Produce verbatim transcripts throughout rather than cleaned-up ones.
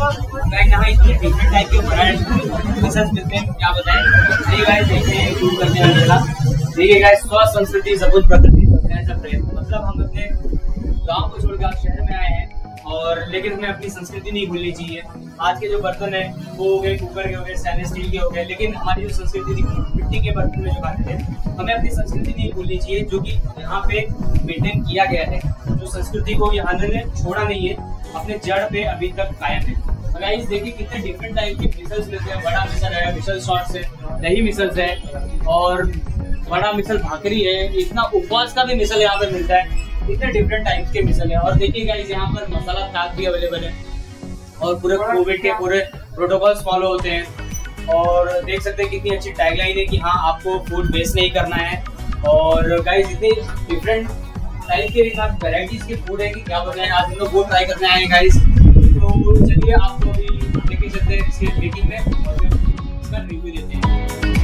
Guys यहाँ इतने different type के ब्रांड मिसल्स मिलते हैं, क्या बताएं। देखिए गाइस, देखिए शुरू करते हैं मेला। देखिए गाइस, स्वस्थ संस्कृति सबूत प्रकृति मतलब हम अपने गांव को छोड़कर शहर में आए हैं, और लेकिन हमें अपनी संस्कृति नहीं भूलनी चाहिए। आज के जो बर्तन है वो हो गए कुकर के, हो गए स्टेनलेस स्टील के, हो गए, लेकिन हमारी जो संस्कृति थी मिट्टी के बर्तन में जो खाते थे, हमें अपनी संस्कृति नहीं भूलनी चाहिए, जो कि यहाँ पे मेंटेन किया गया है। जो संस्कृति को यहाँ ने छोड़ा नहीं है, अपने जड़ पे अभी तक कायम है। गाइस देखिए कितने डिफरेंट टाइप के मिसल्स मिलते हैं। बड़ा मिसल है, मिसल शॉर्ट्स है, दही मिसल्स है, और बड़ा मिसल भाकरी है, इतना उपवास का भी मिसल यहाँ पे मिलता है। इतने डिफरेंट टाइप्स के मिसल है। और देखिए गाइस, यहाँ पर मसाला ताक भी अवेलेबल है, और पूरे कोविड के पूरे प्रोटोकॉल्स फॉलो होते हैं। और देख सकते हैं कितनी अच्छी टैगलाइन है कि हाँ, आपको फूड वेस्ट नहीं करना है। और गाइस इतने डिफरेंट टाइप के वेराइटीज के फूड है कि क्या बताएं। आज हम लोग वो ट्राई करने आए हैं गाइस, तो चलिए आपको अभी लेके चलते हैं इसके मेकिंग में और फिर इसका रिव्यू देते हैं।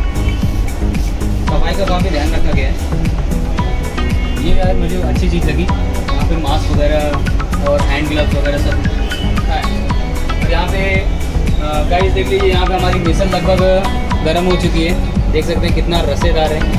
सफाई का काफी ध्यान रखा गया है, ये यार मुझे अच्छी चीज़ लगी। यहाँ पे मास्क वगैरह और हैंड ग्लव्स वगैरह सब है। और यहाँ पे गाइस देख लीजिए, यहाँ पे हमारी मिसल लगभग गर्म हो चुकी है। देख सकते हैं कितना रसेदार है।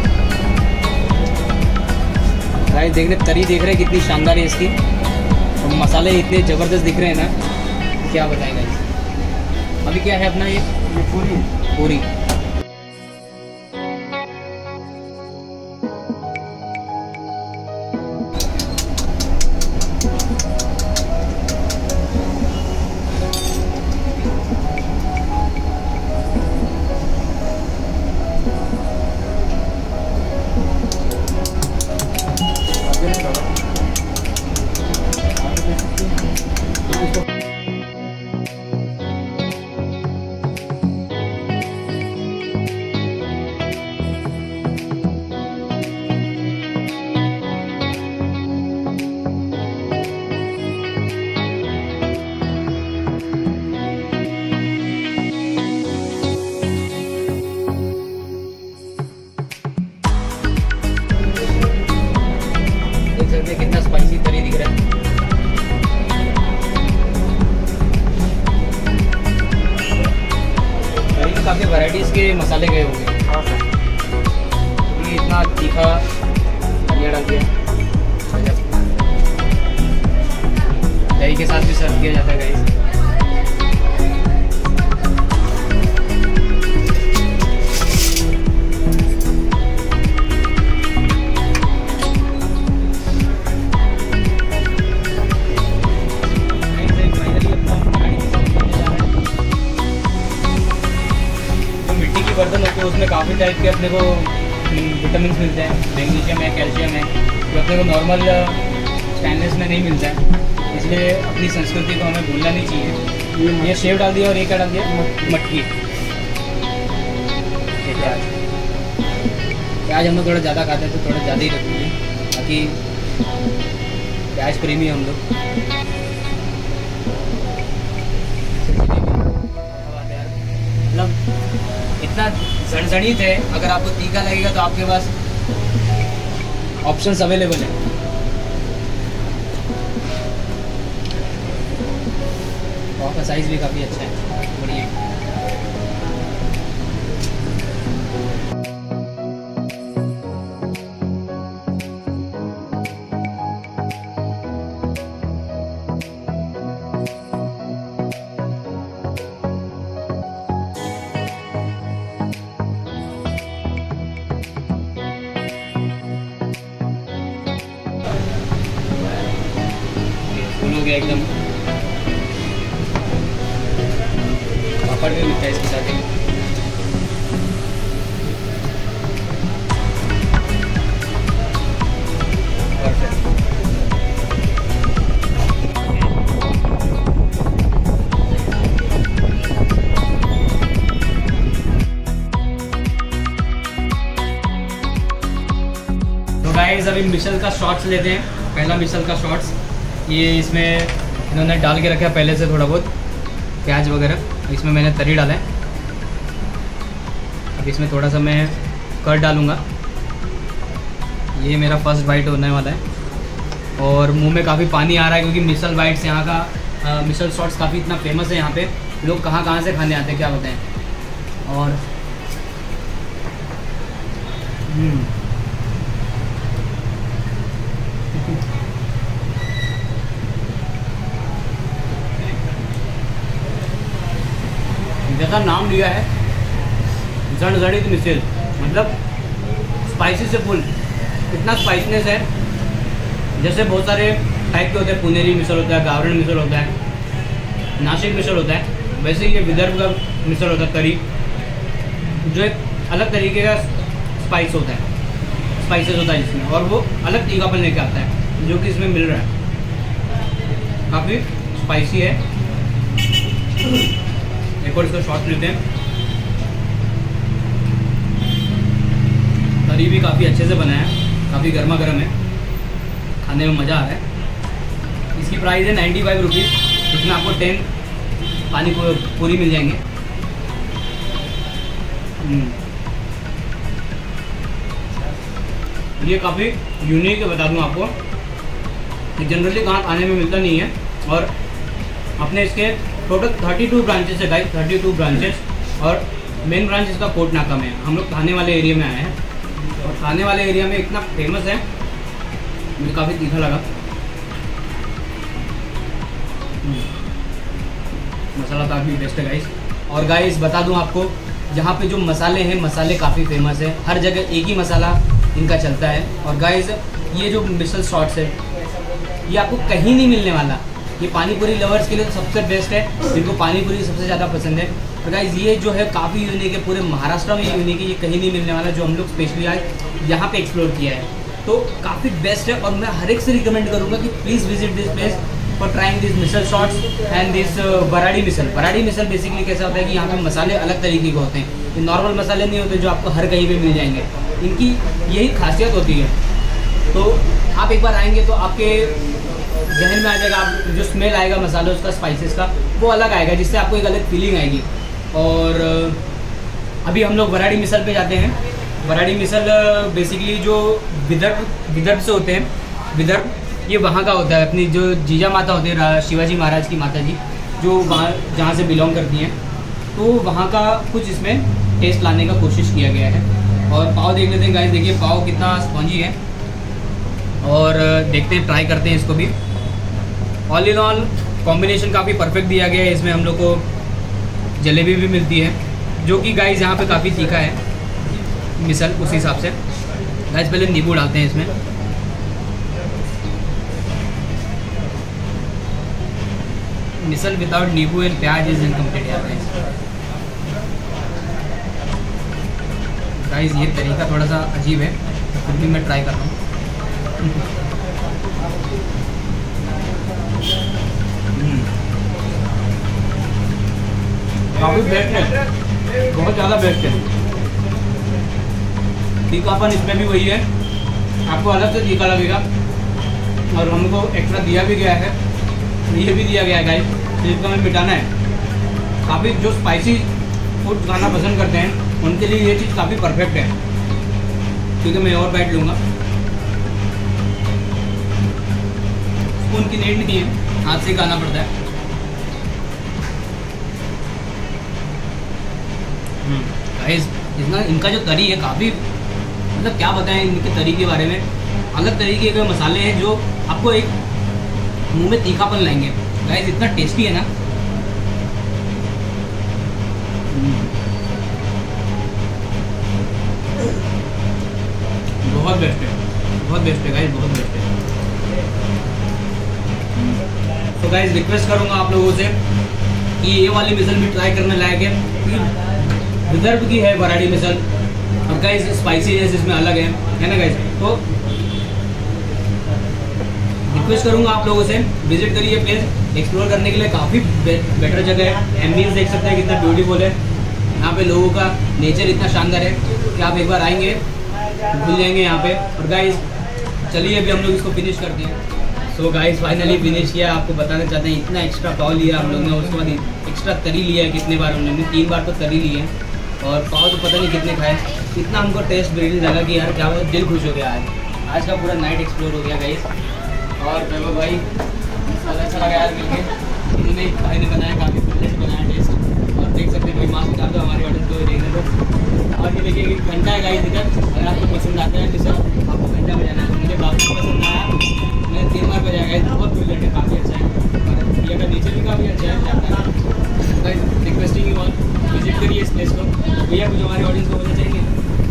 गाइस देख रहे, तरी देख रहे हैं कितनी शानदार है इसकी, और मसाले इतने ज़बरदस्त दिख रहे हैं ना, क्या बताएं गाइस। अभी क्या है अपना ये पूरी पूरी कितना स्पाइसी तरी दिख रहा है। तरी में काफ़ी वैराइटीज़ के मसाले गए होंगे। ये इतना तीखा धनिया डाल दिया, दही के साथ भी सर्व किया जाता है गाइस। बर्तन होते हैं उसमें काफ़ी टाइप के अपने को विटामिन मिलते हैं, मैग्नीशियम है, कैल्शियम है, जो अपने को नॉर्मल स्टेनलेस में नहीं मिलता है। इसलिए अपनी संस्कृति को हमें भूलना नहीं चाहिए। ये सेव डाल दिया, और ये क्या डाल दिया, मटकी। प्याज प्याज हम लोग थोड़ा ज़्यादा खाते हैं, तो थोड़ा ज़्यादा ही रखेंगे, बाकी प्याज प्रेमी हम लोग। मतलब इतना जड़जड़ित है, अगर आपको तीखा लगेगा तो आपके पास ऑप्शंस अवेलेबल है। पाव का साइज भी काफ़ी अच्छा है, बढ़िया। हो गया एकदम। पापड़ भी मिलता है इसके साथ ही। तो गाइस अभी मिसल का शॉट्स लेते हैं। पहला मिसल का शॉट्स, ये इसमें इन्होंने डाल के रखा है पहले से थोड़ा बहुत प्याज वगैरह। इसमें मैंने तरी डाला है। अब इसमें थोड़ा सा मैं कर्ड डालूँगा। ये मेरा फर्स्ट बाइट होने वाला है और मुंह में काफ़ी पानी आ रहा है क्योंकि मिसल बाइट्स यहाँ का मिसल शॉट्स काफ़ी इतना फेमस है यहाँ पे, लोग कहाँ कहाँ से खाने आते हैं क्या बताएं। और जैसा नाम लिया है जड़जड़ित मिसल, मतलब स्पाइसी से फुल, इतना स्पाइसनेस है। जैसे बहुत सारे टाइप के होते हैं, पुनेरी मिसल होता है, गावरण मिसल होता है, नासिक मिसल होता है, वैसे ये विदर्भ का मिसल होता है करी, जो एक अलग तरीके का स्पाइस होता है, स्पाइसेस होता है जिसमें, और वो अलग तीखापन लेके आता है जो कि इसमें मिल रहा है। काफ़ी स्पाइसी है। एक और इसका शॉट लेते हैं। करी भी काफ़ी अच्छे से बना है, काफ़ी गर्मा गर्म है, खाने में मज़ा आ रहा है। इसकी प्राइस है नाइन्टी फाइव रुपीज़, इसमें आपको टेन पानी पूरी मिल जाएंगे। ये काफ़ी यूनिक है, बता दूं आपको, ये जनरली कहाँ खाने में मिलता नहीं है। और अपने इसके टोटल थर्टी टू ब्रांचेस है गाइस, थर्टी टू ब्रांचेस, और मेन ब्रांच इसका कोट नाका में है। हम लोग खाने वाले एरिया में आए हैं, और खाने वाले एरिया में इतना फेमस है, मुझे काफ़ी तीखा लगा। मसाला काफ़ी बेस्ट है गाइस। और गाइस बता दूं आपको, यहाँ पे जो मसाले हैं, मसाले काफ़ी फेमस है, हर जगह एक ही मसाला इनका चलता है। और गाइस ये जो मिसल शॉट्स है, ये आपको कहीं नहीं मिलने वाला। ये पानी पूरी लवर्स के लिए तो सबसे बेस्ट है, जिनको पानी पूरी सबसे ज़्यादा पसंद है। और गाइस ये जो है काफ़ी यूनिक है, पूरे महाराष्ट्र में यूनिक है, ये कहीं नहीं मिलने वाला, जो हम लोग स्पेशली आज यहाँ पे एक्सप्लोर किया है। तो काफ़ी बेस्ट है, और मैं हर एक से रिकमेंड करूँगा कि please visit this place for trying this misal shots and this Baradi misal. Baradi misal basically कैसा होता है कि यहाँ पे मसाले अलग तरीके के होते हैं, ये नॉर्मल मसाले नहीं होते जो आपको हर कहीं पे मिल जाएंगे, इनकी यही खासियत होती है। तो आप एक बार आएंगे तो आपके जहन में आ जाएगा, आप जो स्मेल आएगा मसालों उसका, स्पाइसेस का, वो अलग आएगा, जिससे आपको एक अलग फीलिंग आएगी। और अभी हम लोग बराड़ी मिसल पे जाते हैं। बराड़ी मिसल बेसिकली जो विदर्भ विदर्भ से होते हैं, विदर्भ ये वहाँ का होता है, अपनी जो जीजा माता होती है शिवाजी महाराज की माता जी, जो वहाँ जहाँ से बिलोंग करती हैं, तो वहाँ का कुछ इसमें टेस्ट लाने का कोशिश किया गया है। और पाव देख लेते हैं गाइस, देखिए पाव कितना स्पॉन्जी है, और देखते हैं, ट्राई करते हैं इसको भी। ऑल इन ऑल कॉम्बिनेशन काफ़ी परफेक्ट दिया गया है। इसमें हम लोग को जलेबी भी मिलती है, जो कि गाइस यहाँ पे काफ़ी तीखा है मिसल, उस हिसाब से। गाइस पहले नींबू डालते हैं इसमें, misal without nimbu and pyaz is incomplete यार गाइस। ये तरीका थोड़ा सा अजीब है, फिर भी मैं ट्राई कर रहा हूँ। काफ़ी बेस्ट है, बहुत ज़्यादा बेस्ट है। तीखापन इसमें भी वही है, आपको अलग से तीखा लगेगा, और हमको एक्स्ट्रा दिया भी गया है, ये भी दिया गया है गाइस, जिसको हमें मिटाना है। काफ़ी जो स्पाइसी फूड खाना पसंद करते हैं उनके लिए ये चीज़ काफ़ी परफेक्ट है। क्योंकि मैं और बैठ लूँगा, स्पून की नीड नहीं है, हाथ से खाना पड़ता है। गाइस इतना इनका जो तरी है काफ़ी, मतलब क्या बताएं इनके तरी के बारे में, अलग तरीके के मसाले हैं जो आपको एक मुंह में तीखापन लाएंगे। गाइस इतना टेस्टी है ना, बहुत बेस्ट है, बहुत बेस्ट है गाइस, बहुत बेस्ट है। तो गाइस रिक्वेस्ट करूंगा आप लोगों से कि ये वाली मिसल भी ट्राई करने लायक है, क्योंकि विदर्भ की है बराड़ी मिसल, और गाइस स्पाइसीनेस इसमें अलग है, है ना गाइस। तो रिक्वेस्ट करूंगा आप लोगों से विजिट करिए प्लेस, एक्सप्लोर करने के लिए काफ़ी बेटर जगह है। एम्बियंस देख सकते हैं कितना ब्यूटीफुल है, यहाँ पे लोगों का नेचर इतना शानदार है कि आप एक बार आएंगे भूल जाएंगे यहाँ पे। और गाइस चलिए अभी हम लोग इसको फिनिश करते हैं। सो गाइस फाइनली फिनिश किया। आपको बताना चाहते हैं इतना एक्स्ट्रा पाव लिया हम लोग ने, उसके बाद एक्स्ट्रा तरी लिया है। कितने बार हमने तीन बार तो तरी ली है, और पाव तो पता नहीं कितने खाए। इतना हमको टेस्ट बेरिंग लगा कि यार क्या वो दिल खुश हो गया। आज आज का पूरा नाइट एक्सप्लोर हो गया गाइस। और वैभव भाई अच्छा लगा यार मिलके। उन्होंने भाई ने बनाया, काफ़ी बढ़िया से बनाया टेस्ट। और देख सकते हैं कोई मास्क डाल दो हमारे ऑडियंस को देखने दो। और ये देखिए घंटा है गाइस इधर, अगर आपको पसंद आता है तो सर आपको घंटा बजाना है। तो मुझे काफ़ी पसंद आया, मैंने तीन बार बजाया गाइस, बहुत ब्रिलियंट है, काफ़ी अच्छा है। और ये का नेचर भी काफ़ी अच्छा है, जाता है। रिक्वेस्टिंग यू ऑल विजिट करिए इस प्लेस को। भैया कुछ हमारे ऑडियंस को बोलना चाहेंगे?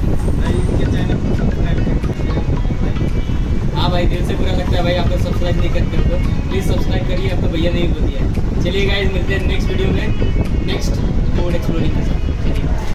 हाँ भाई, दिल से बुरा लगता है भाई आप लोग सब्सक्राइब नहीं करते हो, तो प्लीज़ सब्सक्राइब करिए, आपको भैया नहीं बोल दिया है। चलिए गाइस, मिलते हैं नेक्स्ट वीडियो में नेक्स्ट फूड एक्सप्लोरिंग के साथ। चलिए।